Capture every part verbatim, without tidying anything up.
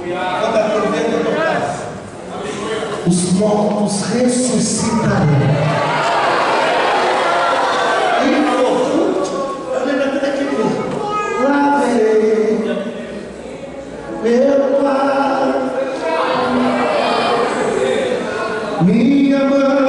Quando a trombeta tocar, os mortos ressuscitarão. Eu lembro até daquele lá verei meu pai, minha mãe.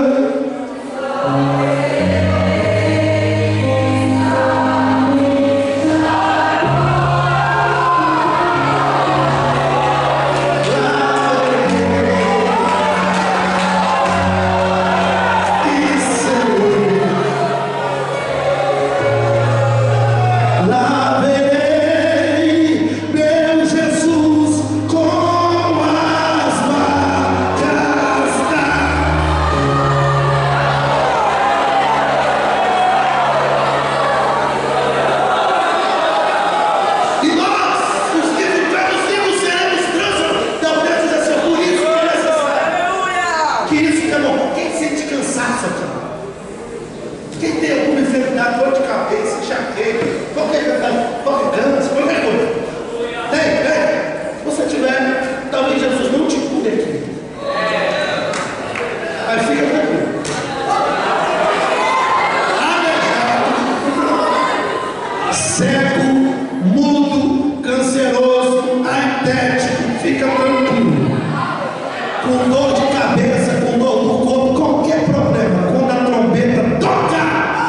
Quem tem alguma enfermidade, dor de cabeça, enxaqueca, qualquer qualquer câncer, qualquer coisa. Tem, tem. Se você tiver, talvez Jesus não te cure aqui. Aí fica tranquilo. Cego, mudo, canceroso, atético, fica tranquilo. Com dor de cabeça, com dor no corpo, qualquer problema, quando a trombeta toca,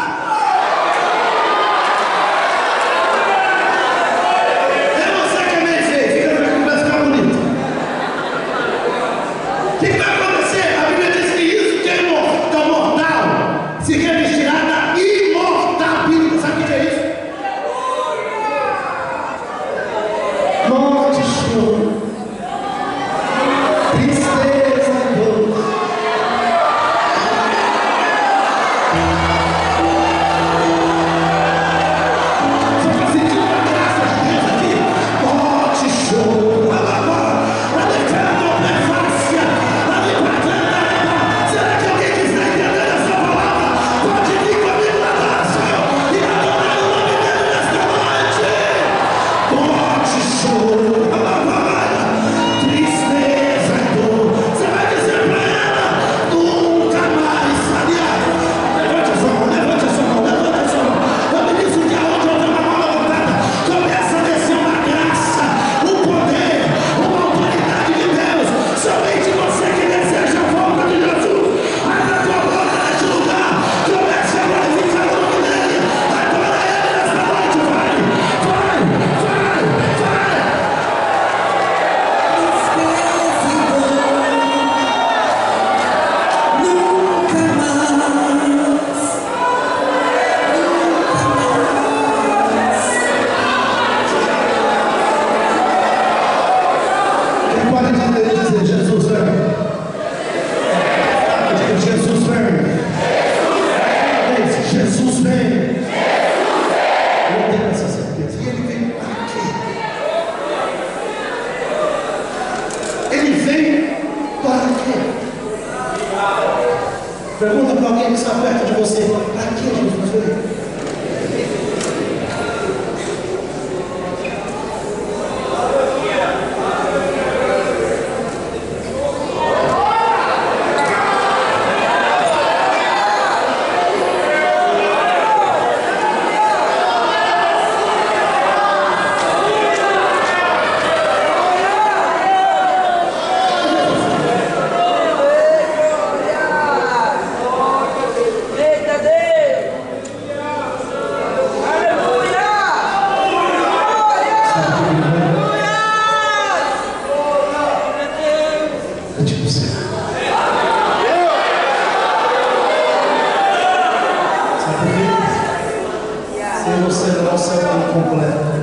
é você que é meio feio, fica tranquilo, vai ficar bonito. O que vai acontecer? A Bíblia diz que isso que é imortal, mortal, se revestirá da imortalidade. Sabe o que é isso? Morte, choro, tristeza, dor. Só para sentir a graça de Deus aqui. Morte, choro, alabá, a decreto, prefácia, a libertadora. Será que alguém que está entendendo essa palavra pode vir comigo na adoração e adorar o nome dele nesta noite? Morte, choro, alabá, tristeza, dor. Você vai dizer para ela: nunca mais sairá. Levante a sua mão, levante a sua mão, levante a sua mão. Eu me disse que aonde eu tenho uma mão levantada, começa a descer uma graça, um poder, uma autoridade de Deus. Somente você que deseja a volta de Jesus. Mas a tua boca neste lugar, comece a glorificar o nome dele. Adora ele nesta noite, vai, vai, vai, vai. Quem pode dizer, dizer Jesus vem? Diga, Jesus vem. Diz, Jesus vem. Eu tenho essa certeza. E ele vem para quê? Ele vem para quê? Pergunta para alguém que está perto de você: para que Jesus veio? Eita Deus! Aleluia! Eu te buscar. Sabe por quê? Sem você não, o céu está incompleto.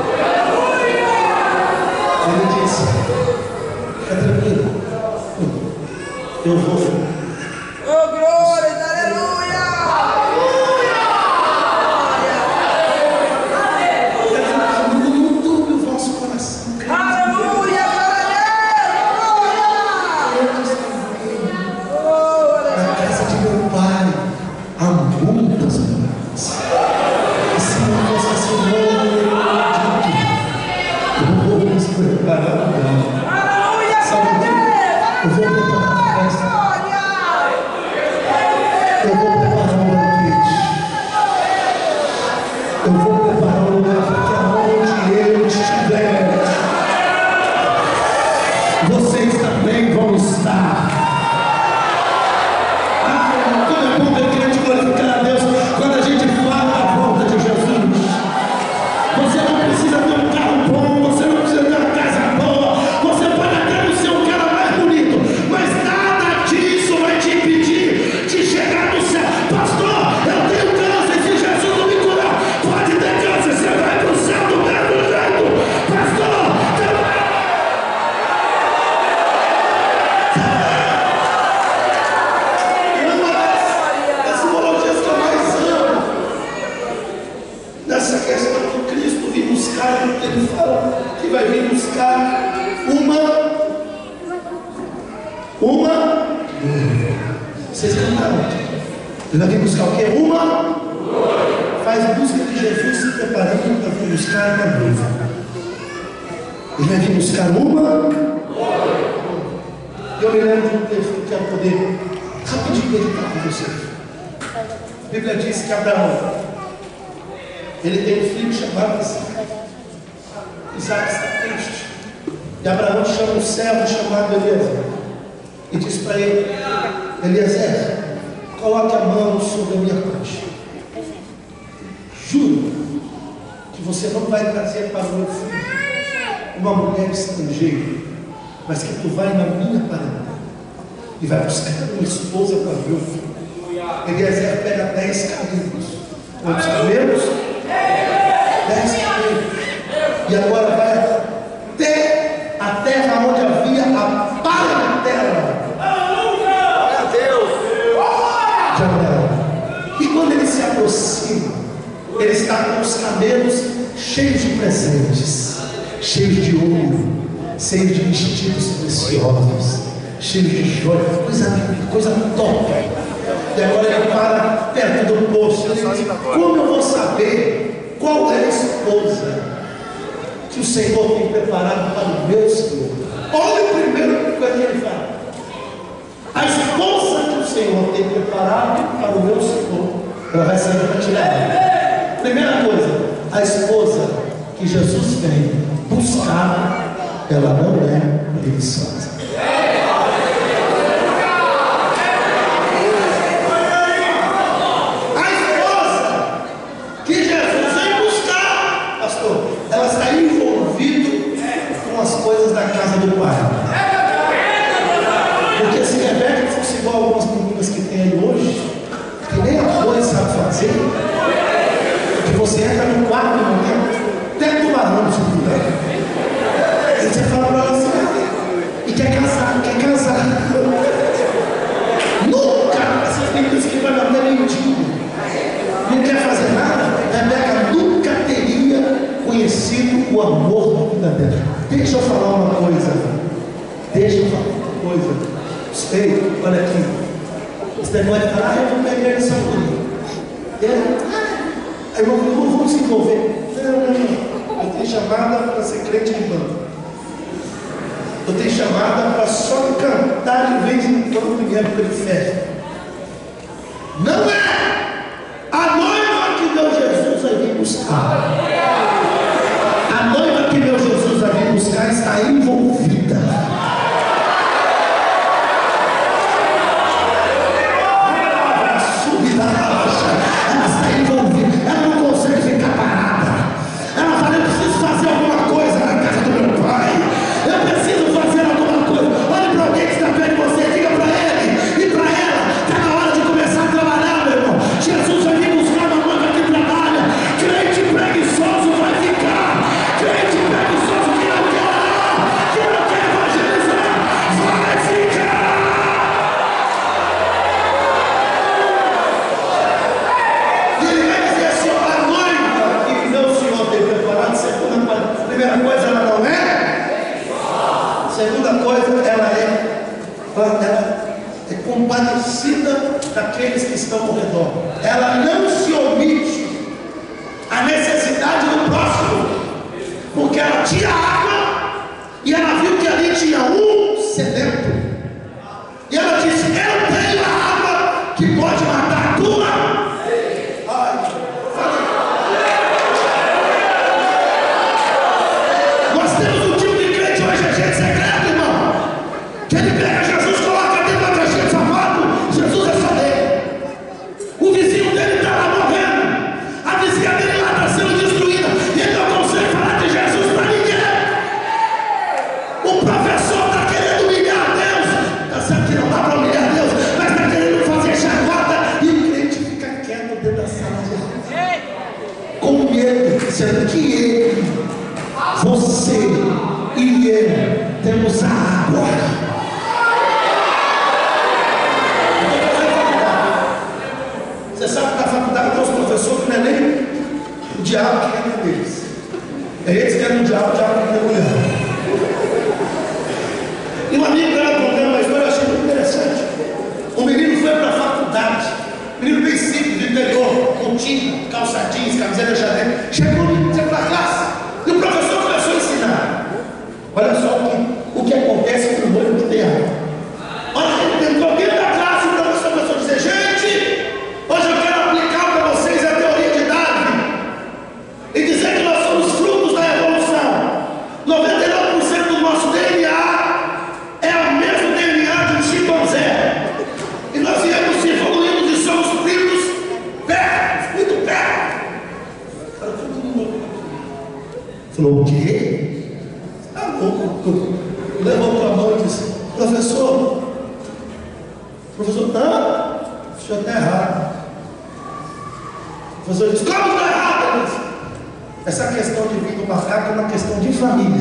Ele disse: fica tranquilo, eu vou. Oh, glória! Aleluia! Não turbe o vosso coração. Aleluia! Na casa de meu pai há muitas moradas. E se não fosse assim, não, eu não acredito. Vamos preparar o lugar. passar. Ah, como é bom ver crente glorificar a Deus quando a gente fala da volta de Jesus. Você não precisa ter um carro bom, você não precisa ter uma casa boa, você pode até não ser o cara mais bonito, mas nada disso vai te impedir de chegar no céu. Pastor, eu tenho câncer, se Jesus não me curar, pode ter câncer, você vai para o céu do mesmo jeito. Pastor, nessa questão que Cristo vem buscar, ele fala que vai vir buscar uma uma vocês cantaram, ele vai vir buscar o que? Uma faz busca de Jesus se preparando para vir buscar uma noiva. Ele vai vir buscar uma. Eu me lembro de um texto que eu quero poder rapidinho meditar com você. A Bíblia diz que Abraão, ele tem um filho chamado Isaac. Isaac está triste. E Abraão chama um servo chamado Eliezer e diz para ele: Eliezer, coloque a mão sobre a minha coxa. Juro que você não vai trazer para o meu filho uma mulher estrangeira, mas que tu vai na minha parentela e vai buscar uma esposa para o meu filho. Eliezer pega dez camelos. Quantos camelos? Dez camelos. E agora vai até a terra onde havia a parentela. Meu Deus! De Abraão. E quando ele se aproxima, ele está com os camelos cheios de presentes, cheios de ouro, cheios de vestidos preciosos, cheios de joias, coisa linda, coisa top. E agora ele para perto do poço. Ele diz: como eu vou saber qual é a esposa que o Senhor tem preparado para o meu Senhor? Olha o primeiro coisa que ele fala: a esposa que o Senhor tem preparado para o meu Senhor, ela vai sair para tirar. Primeira coisa, a esposa que Jesus vem buscar, ela não é preguiçosa. Do pai. Porque se Rebeca fosse igual algumas meninas que tem aí hoje, que nem a coisa sabe fazer, que você entra no quarto no momento, até tubarão se puder. E você fala para ela assim: e quer casar, quer casar. Nunca, essas meninas que vai até mendigo, não quer fazer nada, Rebeca nunca teria conhecido o amor da vida dela. Deixa eu falar uma coisa. Deixa eu falar uma coisa. Ei, olha aqui. Esse negócio de falar: ah, eu vou para a igreja de São Paulo. Aí eu vou, vamos se envolver. Não, não, não. Eu tenho chamada para ser crente de banco. Eu tenho chamada para só cantar de vez em quando em época de festa. Não é a noiva que meu Jesus vai vir buscar. A noiva que meu Jesus vai vir buscar está envolvida. Ela está envolvida. Ela não consegue ficar parada. Ela fala: eu preciso fazer alguma coisa na casa do meu pai. Eu preciso fazer alguma coisa. Olhe para alguém que está perto de você, diga para ele e para ela: está na hora de começar a trabalhar, meu irmão. Jesus vai vir buscar uma noiva que trabalha. Crente preguiçoso vai ficar. Crente preguiçoso que não quer orar, que não quer evangelizar, vai ficar. E ele vai dizer assim: a noiva que meu Senhor tem preparado, segunda coisa, primeira coisa, ela não é. Segunda coisa, ela é, ela é compadecida daqueles que estão ao redor. Ela não se omite a necessidade do próximo, porque ela tinha água e ela viu que ali tinha um sedento. E ela disse: eu tenho a água que pode matar a tua. Ai, nós temos um tipo de crente hoje, é gente secreta, irmão, que ele pega Jesus Olha só o que, o que acontece com o noivo que tem água. Olha, entrou dentro da classe, então essa pessoa dizer: gente, hoje eu quero aplicar para vocês a teoria de Darwin e dizer que nós somos frutos da evolução. noventa e nove por cento do nosso D N A é o mesmo D N A de um chimpanzé. E nós viemos evoluindo e somos primos perto, muito perto. Falou: o quê? Tá louco? Levantou a mão e disse: professor, professor, não, o senhor está errado. O professor disse: como está errado? Ele disse: essa questão de vir do macaco é uma questão de família.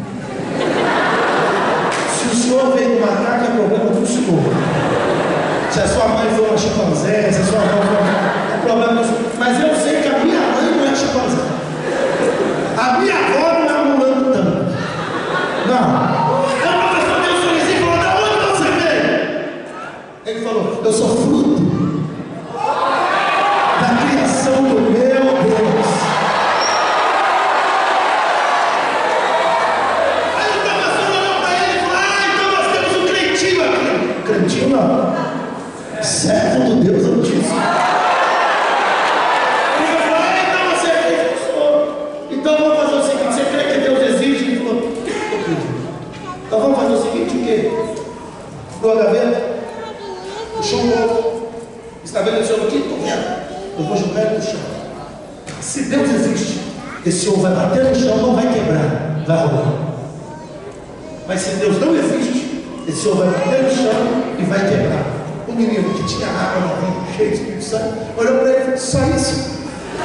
Se o senhor veio do macaco, é problema do senhor. Se a sua mãe foi uma chimpanzé, se a sua avó foi uma... é problema do senhor. Mas eu sei que a minha mãe não é chimpanzé. A minha avó não é um orangotanga. Não. Aí o professor deu um sorrisinho e falou: de onde você veio? Ele falou: eu sou fruto da criação do meu Deus. Aí o professor olhou para ele e falou: ah, então nós temos um crentinho aqui. Crentinho não. Servo do Deus Altíssimo. Ele falou: ah, então você é professor. Então vamos fazer o seguinte: você crê que Deus existe? Ele falou: então vamos fazer o seguinte: o quê? Pegou a gaveta, puxou um pouco, estabeleceu aqui, estou vendo, eu vou jogar ele no chão. Se Deus existe, esse ovo vai bater no chão, não vai quebrar, vai rolar. Mas se Deus não existe, esse ovo vai bater no chão e vai quebrar. O menino que tinha água na mão, cheio de Espírito Santo, olhou para ele e falou: só isso.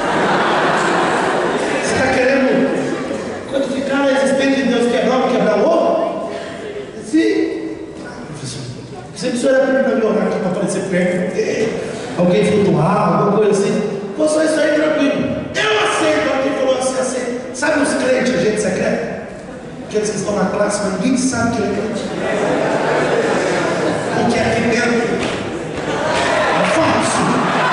Você está querendo quantificar a existência de Deus quebrar ou quebrar o ovo? Sim. Professor, sempre o senhor era para me orar aqui para aparecer perto, alguém flutuar, alguma coisa assim. Pô, só isso aí tranquilo. Eu aceito. Alguém falou assim: aceito. Sabe os crentes, agente secreto? Aqueles que estão na classe, mas ninguém sabe que ele é crente. Porque aqui dentro é falso.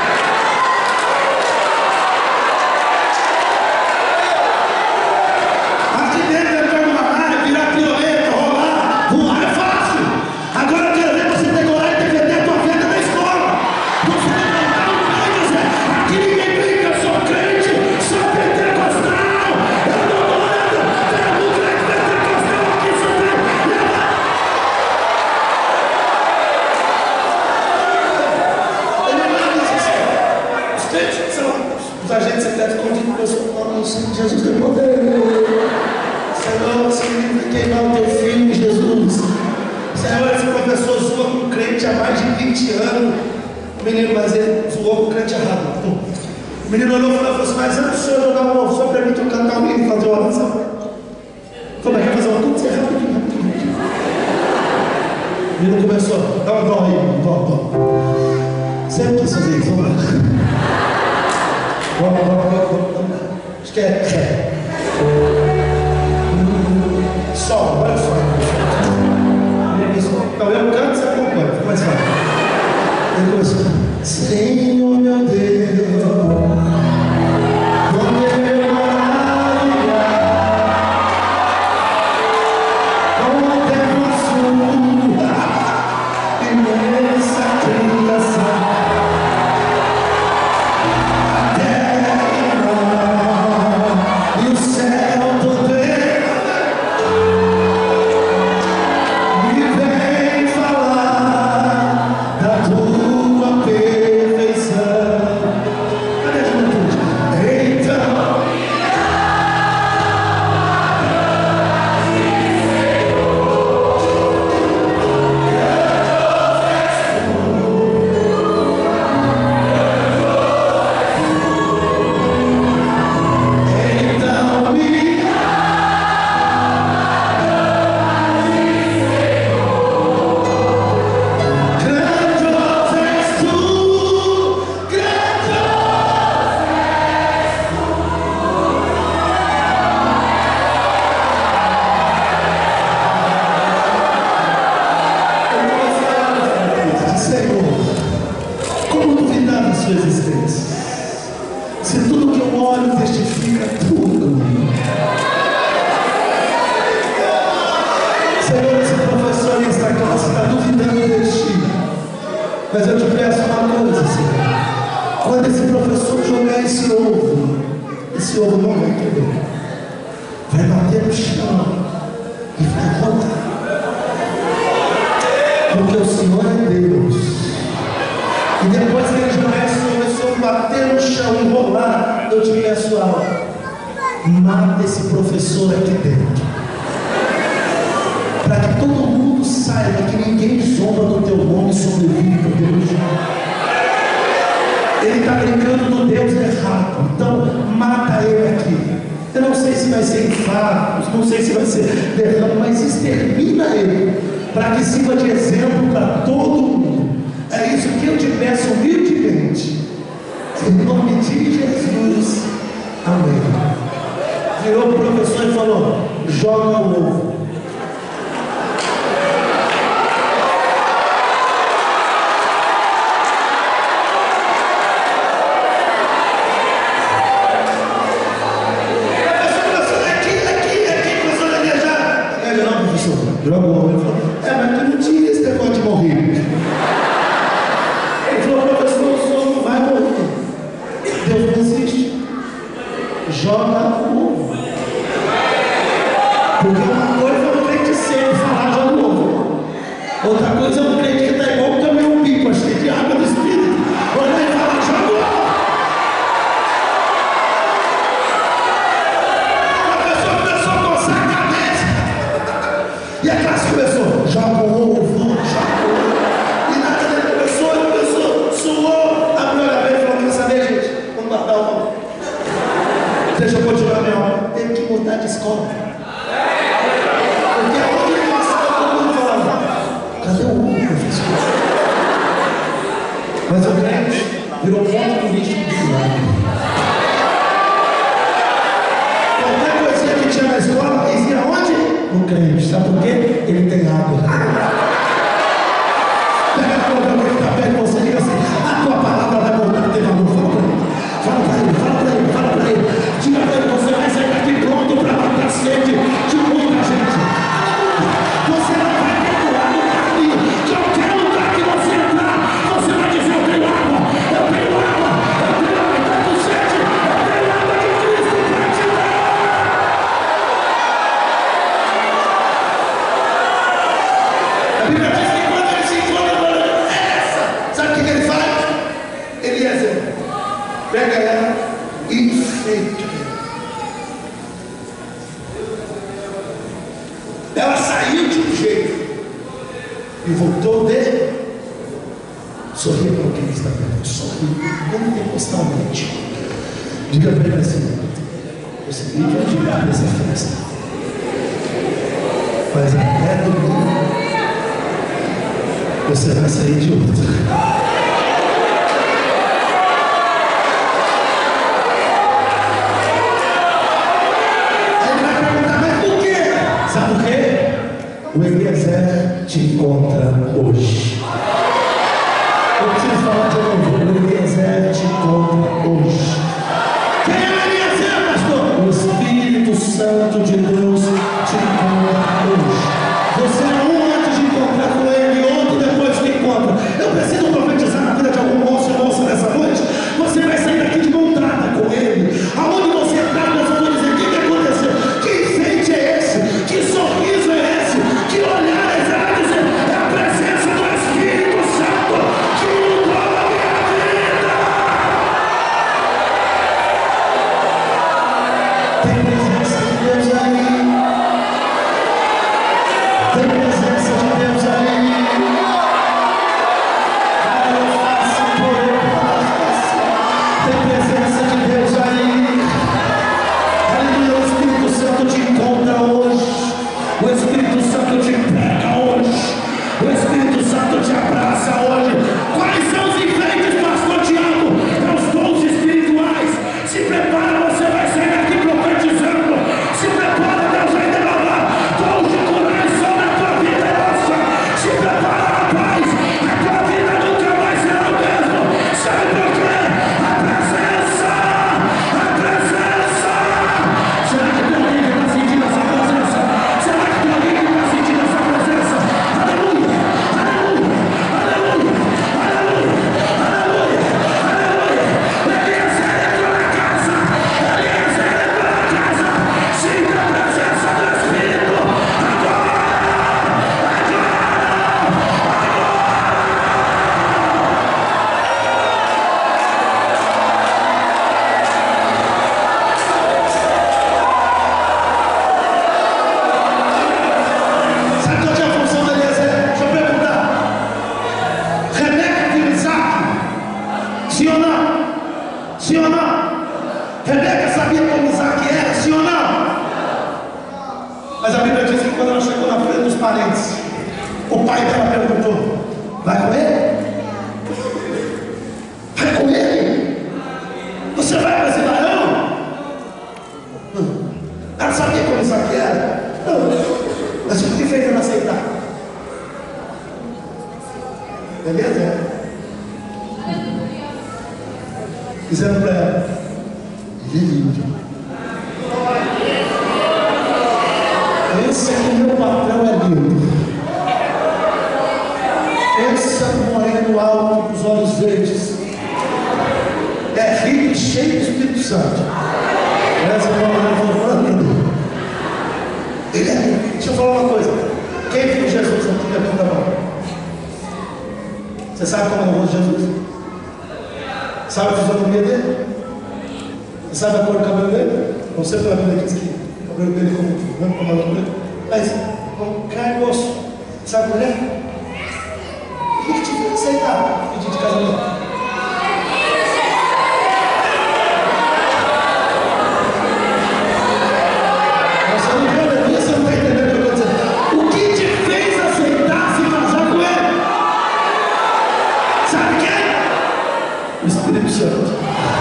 Aqui dentro entrar numa área, virar pioleta, rolar, voar é fácil. Agora eu quero ver você ter coragem de defender a tua vida na escola. Você levantar um pé e dizer: aqui ninguém brinca, eu sou crente, sou pentecostal. Eu não estou olhando, tem um crente pentecostal aqui, sou crente. Os crentes são os agentes secretos escondidos com o seu nome. Jesus tem poder. Senhor, Senhor, queimar o teu filho, Jesus. Senhor, esse professor zoa com o crente há mais de vinte anos. O menino, mas ele zoou com o crente errado. O menino olhou e falou assim: mas antes do senhor jogar um ovo, só permite eu cantar um hino e fazer uma oração. Como é que vai fazer uma coisa? Rapidinho, rapidinho, rapidinho. O menino começou: dá um dó aí, um dó, dó. Sempre quis fazer isso, vamos lá. Vamos, vamos, vamos, vamos. Acho que é ré. Sol, olha só. Não, eu canto, você acompanha, fica mais fácil. Ele começou: Senhor meu Deus, como é meu maravilha, como a terra sua, imensa criação. A terra e o céu todo me vem falar da tua perfeição. Mas eu te peço uma coisa, Senhor. Quando esse professor jogar esse ovo, esse ovo não vai quebrar. Vai bater no chão e vai rodar. Porque o Senhor é Deus. E depois que ele jogar esse professor bater no chão e rolar, eu te peço algo. Mata esse professor aqui dentro. Para que todo mundo saiba que ninguém zomba do teu nome e sobrevive do teu nome. Ele está brincando do Deus errado. Então mata ele aqui. Eu não sei se vai ser infarto, não sei se vai ser derrame, mas extermina ele, para que sirva de exemplo para todo mundo. É isso que eu te peço humildemente, em nome de Jesus, amém. Virou o professor e falou: joga o ovo. Joga o ovo. Ele falou: é, mas tu não tinha esse negócio de morrer. Ele falou: professor, o senhor não vai morrer. Deus não existe. Joga o ovo. Porque uma coisa é um crente sempre falar: joga o ovo. Outra coisa é um crente que está igual o caminhão pipa, cheio de água do Espírito. Olha e fala: joga o ovo. A pessoa começou a coçar a cabeça. E a classe começou: joga o ovo, joga o ovo. E na cadeira começou, ele começou, suou, abriu a cabeça e falou: quer saber, gente? Vamos guardar o ovo. Deixa eu continuar minha obra. Tem que mudar de escola. Porque aonde ele passava, todo mundo falava: cadê o ovo, professor? Mas o crente virou ponto turístico de milagre. Qualquer coisinha que tinha na escola, eles iam aonde? No crente. Sabe por quê? Ele tem água. Pega a tua boca que está perto de você e diga assim: a tua palavra vai voltar a ter valor. Fala para ele. Fala para ele, fala para ele, fala para ele. Diga para ele: você vai sair daqui pronto para matar sede de muita gente. Você não vai perdoar no caminho. Qualquer lugar que você entrar, você vai dizer: eu tenho água, eu tenho água, eu tenho água, eu tenho sede, eu tenho água de Cristo para te dar. A Bíblia diz que quando ele se encontra com essa, sabe o que ele faz? Eliezer pega ela e enfeita. Ela saiu de um jeito e voltou de sorrir para quem está perto. Sorrir pentecostalmente. Diga para ele assim: você vive um dia dessa festa, mas até domingo você vai sair de outra. Sabe por quê? O Eliezer te encontra hoje. Eu preciso falar de novo. O Eliezer te encontra hoje. Quem é o Eliezer, pastor? O Espírito Santo de Deus te encontra hoje. Você é um antes de encontrar com ele, outro depois que encontra. Eu preciso profetizar na vida de algum moço ou moça nessa noite. Você vai sair daqui de mão dada com ele. Aonde você está, nós vamos dizer: o que, que aconteceu? Que enfeite é esse? Que sorriso é esse? Que olhar é esse? Ela vai dizer: é a presença do Espírito Santo que mudou a minha vida. Tem presença de Deus aí. Tem presença de Deus aí. Ah, eu faço por ele, eu faço. Tem presença de Deus aí. Aleluia, o Espírito Santo te encontra hoje. O Espírito Santo te pega hoje. O Espírito Santo te abraça hoje. Quais são os enfeites, pastor Tiago? É os dons espirituais. Se prepara, você vai sair daqui profetizando. Se prepara, Deus vai derramar dons de curar sobre a tua vida, nossa. Se prepara, rapaz. A tua vida nunca mais será o mesmo. Sabe por quê? A presença, a presença. Será que tem alguém que está sentindo essa presença? Será que tem alguém que está sentindo essa parentes. O pai dela perguntou: vai com ele? Vai com ele? Você vai para esse varão? Ela sabia como isso aqui era? Não. Mas o que fez ela aceitar? Beleza? Dizendo para ela: lindo. Pensa que meu patrão é lindo. Pensa no moreno alto com os olhos verdes. É rico e cheio do Espírito Santo. Essa palavra ele é rico. Deixa eu falar uma coisa. Quem viu Jesus aqui na ponta da mão? Você sabe como é o rosto de Jesus? Sabe a fisionomia dele? Você sabe a cor do cabelo dele? Você vai ver aqui que o cabelo dele como não como a dele. Mas com carne e osso. Sabe por quê? O que te fez aceitar o pedido de casamento? Você não viu, né? Você não está entendendo o que eu estou dizendo. O que te fez aceitar se casar com ele? Sabe quem? O Espírito Santo.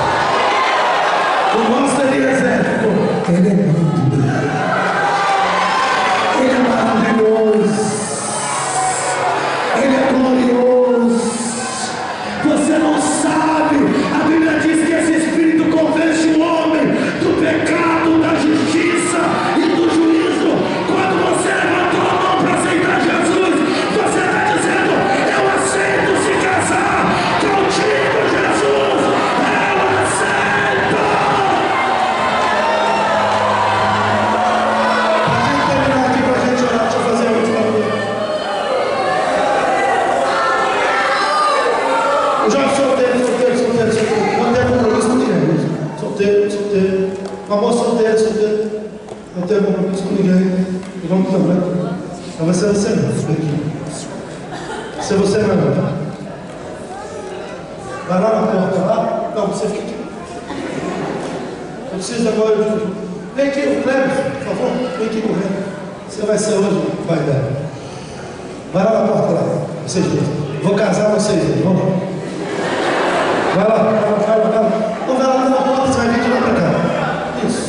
O nosso exército, ele é lindo, ele é maravilhoso, ele é glorioso. Você não sabe, a Bíblia diz que esse Espírito convence o homem do pecado, da justiça e do juízo. Quando você levantou a mão para aceitar Jesus, você está dizendo: eu aceito se casar contigo, Jesus, eu aceito. Solteiro, solteiro, uma moça solteira, solteiro, não tenho compromisso com ninguém, e vamos também. Não vai ser você não, vai ser você não. Vai lá na porta lá, não, você fica aqui. Eu preciso agora de. Vem aqui, o Cleber, por favor, vem aqui correndo. Você vai ser hoje o pai dela. Vai lá na porta lá, vocês dois. Vou casar vocês dois, vamos lá. Vai lá, vai lá, vai lá, vai lá. Não vai lá na porta, você vai vir de lá para cá. Isso.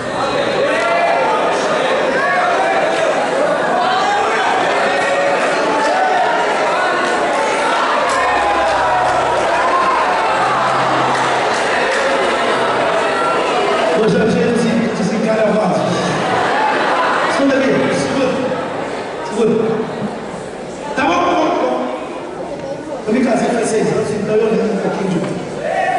Hoje é o dia de desencarar o vaso. Segura aqui, segura. Segura. Tá bom, tá bom, tá bom. Eu me casei faz seis anos, então eu lembro um pouquinho de mim.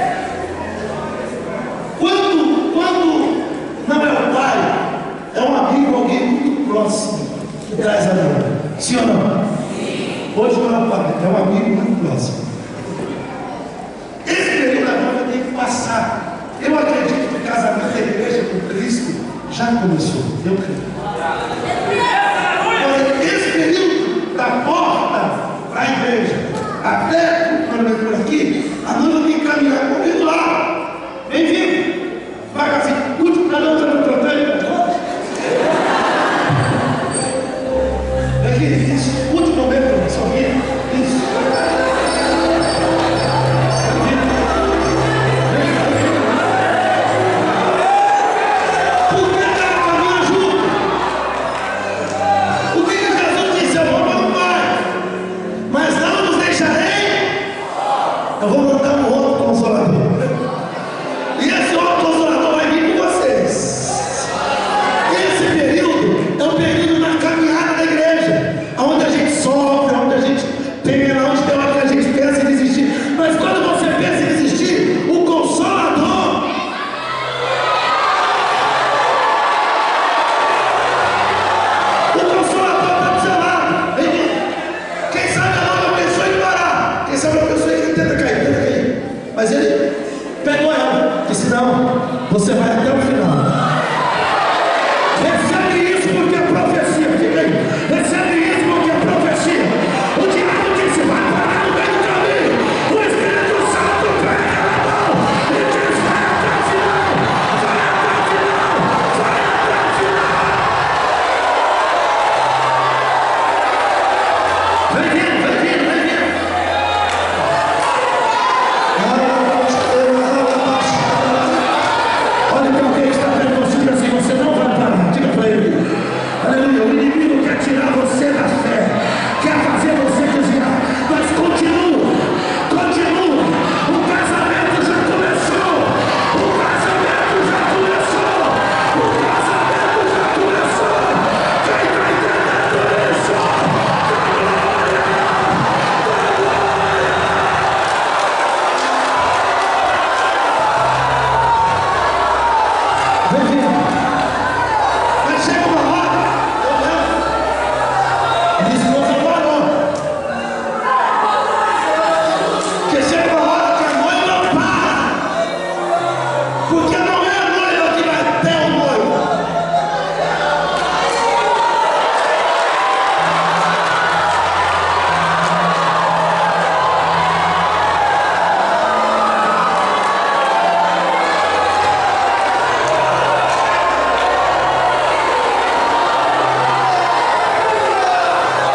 Quando, quando não é o pai, é um amigo, alguém muito próximo que traz a vida. Sim ou não? Sim. Hoje não é o pai, é um amigo muito próximo. Esse período da noiva tem que passar. Eu acredito que o casamento da igreja com Cristo já começou. Eu creio. Mas esse período da porta para a igreja até por aqui, a noiva tem que caminhar comigo lá. Vem vindo. Vai assim, último para não estar no tropeiro. Aqui, isso. Último momento, só vem. Isso. Por que ela caminha junto? O que Jesus disse? Eu vou para o Pai, mas não nos deixarei. Eu vou mandar um outro consolador. E esse outro consolador vai vir com vocês. Esse período é um período na caminhada da igreja, onde a gente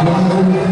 Wow.